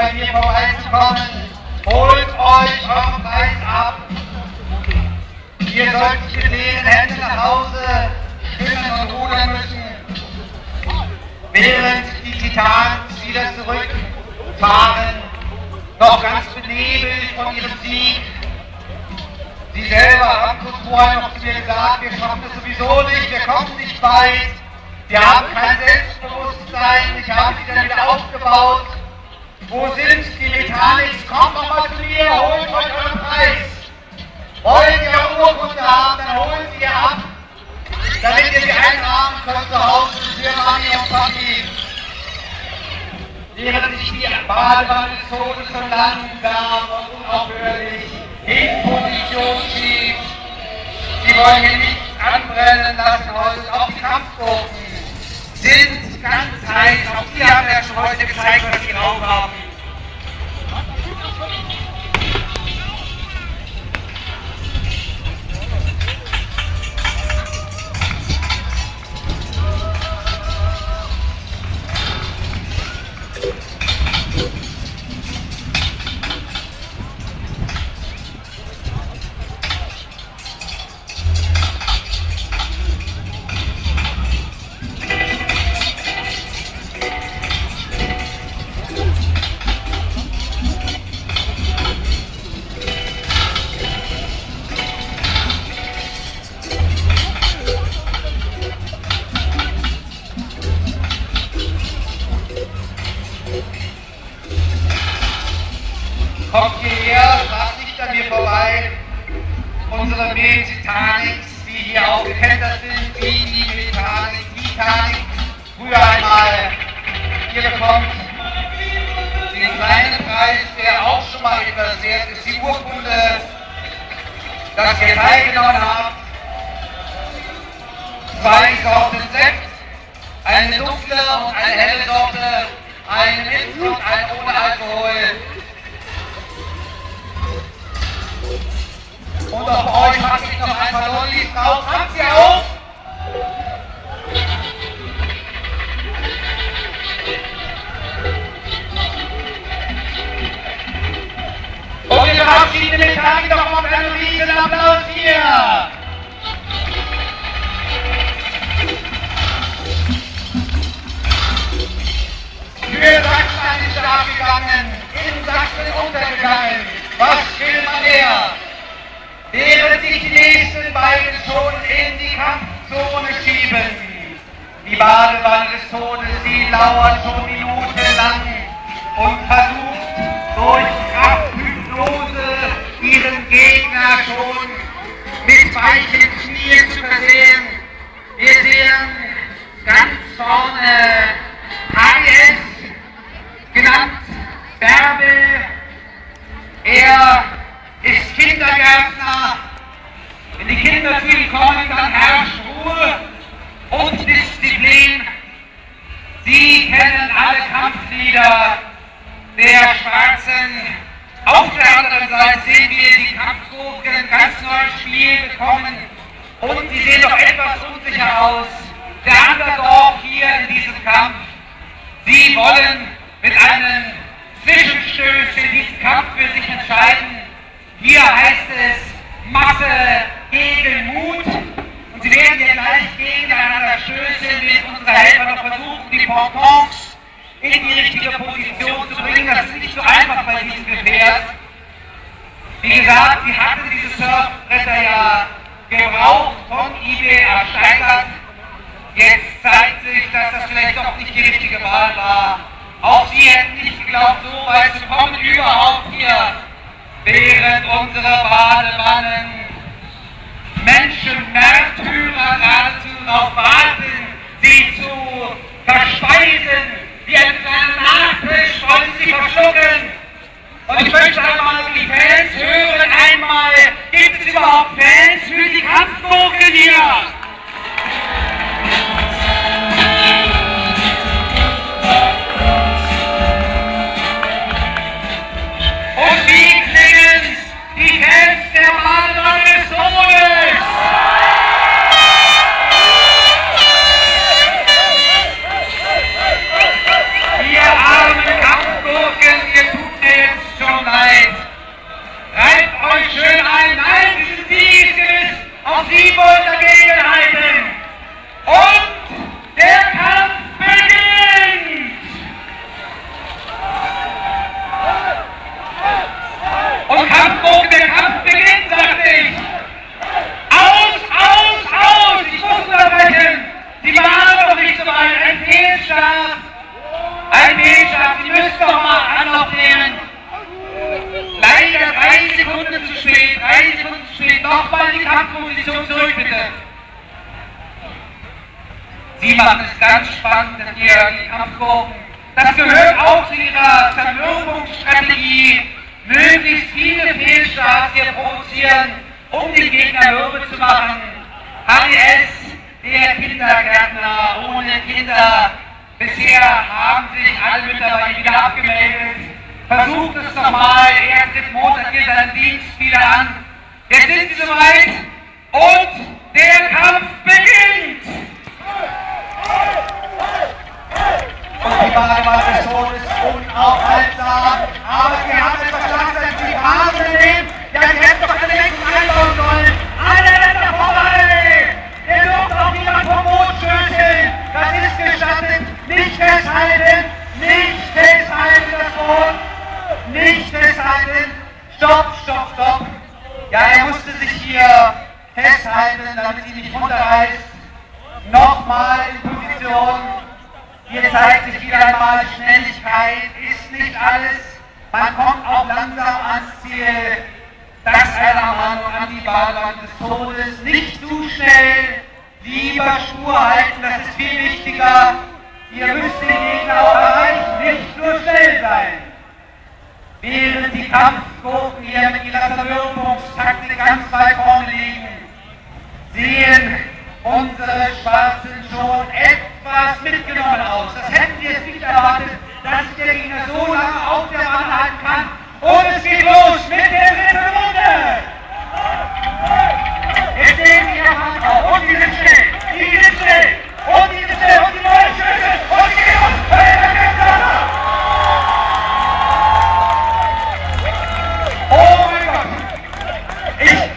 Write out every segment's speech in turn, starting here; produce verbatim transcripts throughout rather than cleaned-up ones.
bei mir vorbeizukommen. Holt euch euren Preis ab. Ihr sollt nicht mit leeren Händen nach Hause schwimmen und rudern müssen, während die Titans wieder zurückfahren, noch ganz benebelt von ihrem Sieg. Sie selber haben kurz vorher noch zu mir gesagt, wir schaffen es sowieso nicht, wir kommen nicht weit, wir haben kein Selbstbewusstsein, ich habe sie dann wieder aufgebaut. Wo sind die Mechanics? Kommt noch mal zu mir, holt euch euren Preis. Wollt ihr eure Urkunde haben, dann holt sie ihr ab, damit ihr sie einrahmen könnt zu Hause für Mami und Papi. Während sich die Badewanne des Todes so langsam und unaufhörlich in Position schiebt. Sie wollen hier nichts anbrennen lassen heute. Auch die Kampfgurten sind ganz heiß. Auch die haben ja schon heute gezeigt, was sie drauf haben. Kommt hierher, fahrt nicht an mir vorbei. Unsere Titanics, die hier aufgekentert sind, wie die Titanic, Titanic früher einmal. Ihr bekommt den kleinen Preis, der auch schon mal etwas wert ist, die Urkunde, dass ihr teilgenommen habt. Zwei Sorten Sekt, eine dunkle und eine helle Sorte, eine mit und eine ohne Alkohol. Und auf euch mache ich noch ein paar Lollis drauf. Habt ihr auch? Und wir verabschieden den Tag noch auf einen riesen Applaus hier. Für Sachsen ist er abgegangen, in Sachsen untergegangen. Was will man mehr? Während sich die nächsten beiden schon in die Kampfzone schieben. Die Badewanne des Todes, die lauert schon minutenlang und versucht durch Krafthypnose ihren Gegner schon mit weichen Knien zu versehen. Wir sehen ganz vorne H S, genannt Bärbel. Er ist Kindergärtner. Wenn die Kinder zu ihm kommen, dann herrscht Ruhe und Disziplin. Sie kennen alle Kampflieder der Schwarzen. Auf der anderen Seite sehen wir die Kampfgurken ein ganz neues Spiel bekommen und sie sehen doch etwas unsicher aus. Der Underdog hier in diesem Kampf. Sie wollen mit einem Zwischenstößchen diesen Kampf für sich entscheiden. Hier heißt es Masse gegen Mut und sie werden hier gleich gegeneinander stößen, wenn unsere Helfer noch versuchen, die Pontons in die richtige Position zu bringen. Das ist nicht so einfach bei diesem Gefährt. Wie gesagt, sie hatten diese Surfbretter ja gebraucht, von eBay ersteigert. Jetzt zeigt sich, dass das vielleicht doch nicht die richtige Wahl war. Auch sie hätten nicht geglaubt, so weit zu kommen, überhaupt hier. Während unsere Badewannen Menschen, Märtyrer geradezu darauf warten, sie zu verspeisen, wie ein kleiner Nachtisch wollen sie verschlucken. Und ich möchte einmal die Fans hören, einmal, gibt es überhaupt Fans für die Kampfgurken hier? Und wie klingen die Fans der Badewanne des Todes? Ihr armen Kampfgurken, ihr tut Kampfposition zurück, bitte. Sie machen es ganz spannend, dass ihr die Kampfgurken. Das gehört auch zu ihrer Zermürbungsstrategie, möglichst viele Fehlstarts hier provozieren, um den Gegner mürbe zu machen. H D S, der Kindergärtner ohne Kinder. Bisher haben sich alle Mütter bei ihm wieder abgemeldet. Versucht es nochmal, er tritt Montag hier seinen Dienst wieder an. Jetzt sind sie soweit und der Kampf beginnt! Und die Badewanne des Todes unaufhaltsam. Aber sie haben etwas langsam die Phase nehmen. Ja, die hätten doch alle längst einbauen sollen. Alle Länder vorbei! Ihr dürft auch niemand vom Boot schütteln. Das ist gestattet. Nicht festhalten. Nicht festhalten, das Boot. Nicht festhalten. Stopp, stopp, stopp. Ja, er musste sich hier festhalten, damit sie nicht runterreißt. Nochmal in Position. Hier zeigt sich wieder einmal, Schnelligkeit ist nicht alles. Man kommt auch langsam ans Ziel. Das eine Mahnung an die Badewanne des Todes. Nicht zu schnell, lieber stur halten, das ist viel wichtiger. Ihr müsst den Gegner auch erreichen, nicht nur schnell sein. Während die Kampfgurken hier mit ihrer Zermürbungstaktik ganz weit vorne liegen, sehen unsere Schwarzen schon etwas mitgenommen aus. Das hätten wir jetzt nicht erwartet, dass sich der Gegner so lange auf der Bahn halten kann. Und es geht los mit der dritten Runde. Jetzt sehen wir die Hand auf. Und die sind schnell. Die sind schnell. Und die sind schnell. Und die neue Schüsse. Und die gehen uns. Oh mein Gott. Ich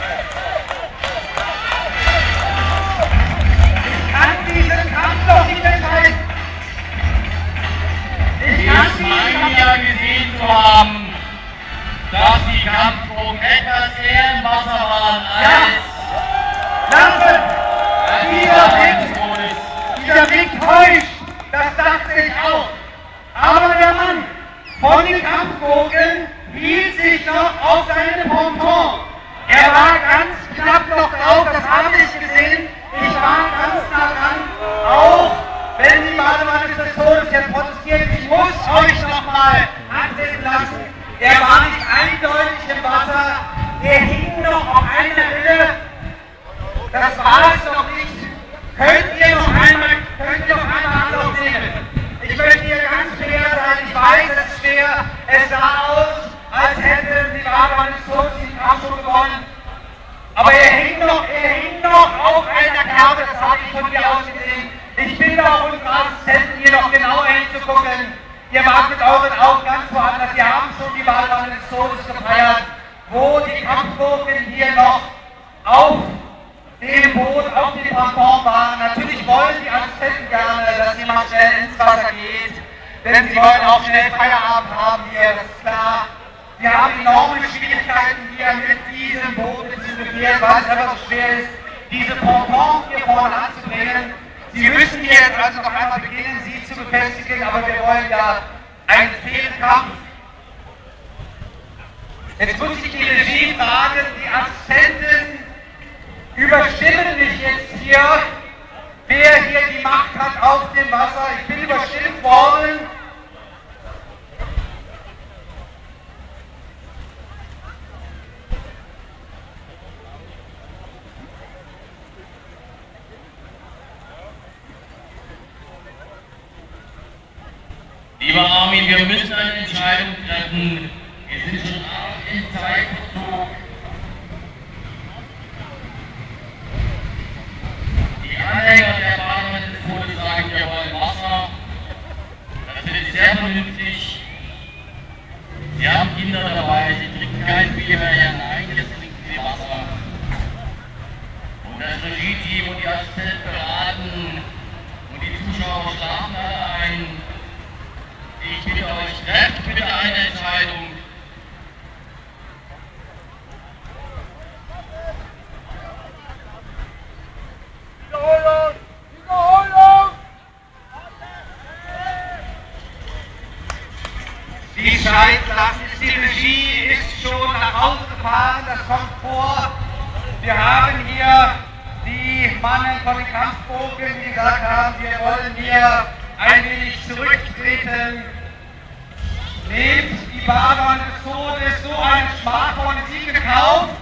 Ich meine ja gesehen zu haben, dass die Kampfgurken etwas eher im Wasser waren als Lassen! Dieser Blick, dieser Blick täuscht, das dachte ich auch. Aber der Mann von den Kampfgurken hielt sich noch auf seine Ponton. Er war ganz knapp noch drauf, das habe ich gesehen. Ich war ganz nah dran, auch wenn die Badewanne des Todes jetzt protestiert. Ich muss euch nochmal ansehen lassen. Er war nicht eindeutig im Wasser, er hing noch auf einer Höhe. Das war es noch nicht. Könnt ihr noch einmal, könnt ihr noch einmal Anlauf nehmen? Ich möchte hier ganz fair sein, ich weiß, es ist schwer. Es sah aus, als hätte die Badewanne des Todes den Kampf schon gewonnen. Aber er hing noch, er hing noch auf einer Kerbe, das habe ich von hier aus gesehen. Ich bitte auch unsere Assistenten hier noch genauer hinzugucken. Ihr wart mit euren Augen ganz woanders. Wir haben schon die Badewanne des Todes gefeiert, wo die Kampfgurken hier noch auf dem Boot, auf dem Ponton waren. Natürlich wollen die Assistenten gerne, dass jemand schnell ins Wasser geht, denn sie wollen auch schnell Feierabend haben hier, das ist klar. Wir haben enorme Schwierigkeiten hier mit diesem Boot, mit diesem Gefährt, weil es einfach so schwer ist, diese Pontons hier vorne anzubringen. Sie müssen jetzt also noch einmal beginnen, sie zu befestigen, aber wir wollen ja einen Fehlkampf. Jetzt muss ich die Regie fragen, die Assistenten überstimmen mich jetzt hier, wer hier die Macht hat auf dem Wasser. Ich bin überstimmt worden. Lieber Armin, wir müssen eine Entscheidung treffen. Wir sind schon arg im Zeitverzug. Die Anhänger der Badewanne des Todes sagen, wir wollen Wasser. Das finde ich sehr vernünftig. Sie haben Kinder dabei, sie trinken kein Bier mehr. Nein, jetzt trinken sie Wasser. Und das Regie-Team und die Assistenten beraten und die Zuschauer schlafen alle ein. Ich bitte euch, trefft bitte eine Entscheidung. Wiederholung! Wiederholung! Die Scheidlassen, die Regie ist schon nach Hause gefahren, das kommt vor. Wir haben hier die Mannen von den Kampfbogen, die gesagt haben, wir wollen hier ein wenig zurücktreten. Nehmt die Badern des Todes so einen schmachvollen Sieg gekauft.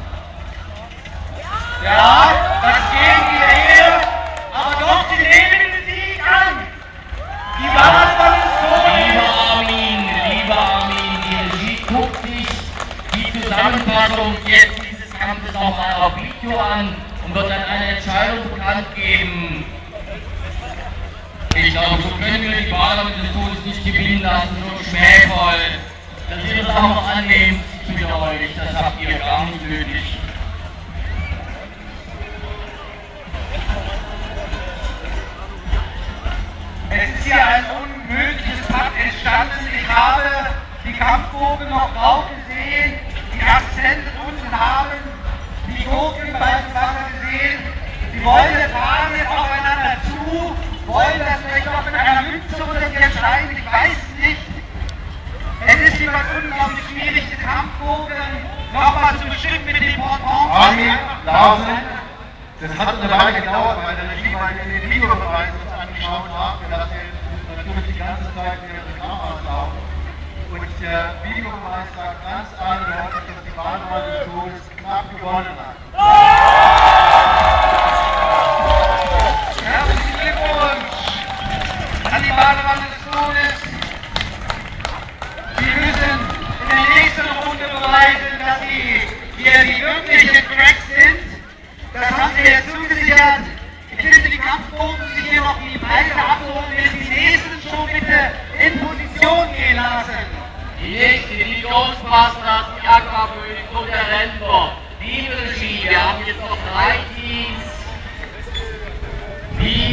Ja, das geben wir her, aber doch, sie nehmen den Sieg an. Die Badern des Todes. Lieber Armin, lieber Armin, die Regie guckt sich die Zusammenfassung jetzt dieses Kampfes nochmal auf Video an und wird dann eine Entscheidung bekannt geben. Ich glaube, so können wir die Badern des Todes nicht gewinnen lassen, nur schmähvoll. Dass ihr das auch noch annehmt, tut ihr euch, das habt ihr gar nicht nötig. Es ist hier ein unmögliches Patt entstanden. Ich habe die Kampfgurken noch drauf gesehen, die Assistenten unten haben die Gurken beispielsweise gesehen. Sie wollen jetzt fahren jetzt aufeinander zu, wollen das vielleicht noch mit einer Münze oder sie entscheiden, ich weiß es nicht. Es ist jeweils unglaublich schwierig, die Kampfgurken nochmal zu bestimmen mit dem Portant. Armin, Larsen, das hat eine Weile gedauert, weil der Regie mal in den Videobeweis uns angeschaut hat. Wir lassen jetzt natürlich die ganze Zeit wieder die Kameras laufen. Und der Videobeweis sagt ganz eindeutig, dass die Badern des Todes knapp gewonnen hat. Herzlichen Glückwunsch an die Badern des Todes. Sie müssen in der nächsten Runde beweisen, dass sie hier die wirklichen Cracks sind. Das haben sie jetzt zugesichert. Ich finde, die Kampfgurken sich hier noch die Preise abholen, wenn sie die nächsten schon bitte in Position gehen lassen. Die nächste, die Ghostbusters, die Aquaböen und der Rentner. Liebe Regie, wir haben jetzt noch drei Teams. Die